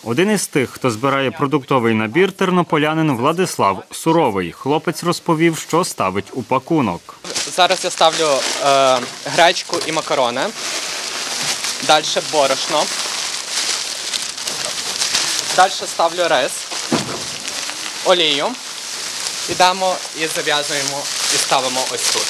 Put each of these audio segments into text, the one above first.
Один із тих, хто збирає продуктовий набір, тернополянин Владислав Суровий. Хлопець розповів, що ставить у пакунок. Зараз я ставлю гречку і макарони, далі борошно, далі ставлю рис, олію, ідемо і зав'язуємо і ставимо ось тут.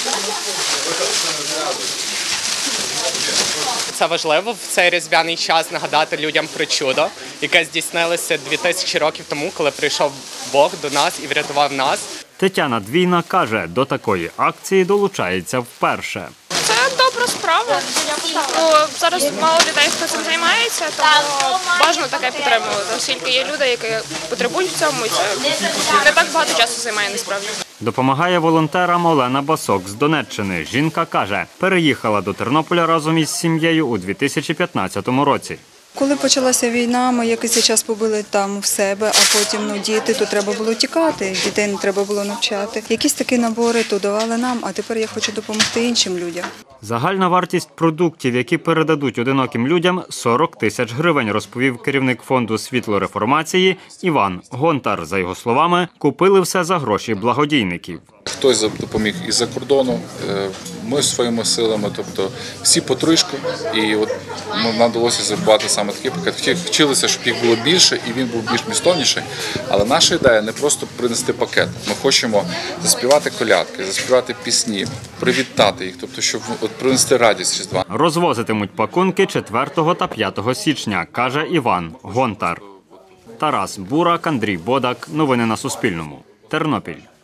Це важливо в цей різдвяний час нагадати людям про чудо, яке здійснилося 2000 років тому, коли прийшов Бог до нас і врятував нас. Тетяна Двійна каже, до такої акції долучається вперше. Це добра справа. Зараз мало людей, хто цим займається, тому бажано таке підтримувати, оскільки є люди, які потребують в цьому, і це не так багато часу займає насправді. Допомагає волонтерам Олена Басок з Донеччини. Жінка каже, переїхала до Тернополя разом із сім'єю у 2015 році. Коли почалася війна, ми якийсь час побули там в себе, а потім діти, то треба було тікати, дітей не треба було навчати. Якісь такі набори то давали нам, а тепер я хочу допомогти іншим людям. Загальна вартість продуктів, які передадуть одиноким людям – 40 тисяч гривень, розповів керівник фонду «Світло реформації» Іван Гонтар. За його словами, купили все за гроші благодійників. Хтось допоміг із-за кордону, ми своїми силами, тобто всі потрішки. І от нам вдалося зробити саме такий пакет. Хотілося, щоб їх було більше і він був більш змістовніший. Але наша ідея не просто принести пакет. Ми хочемо заспівати колядки, заспівати пісні, привітати їх, тобто щоб принести радість Різдва. Розвозитимуть пакунки 4 та 5 січня, каже Іван Гонтар. Тарас Бурак, Андрій Бодак. Новини на Суспільному. Тернопіль.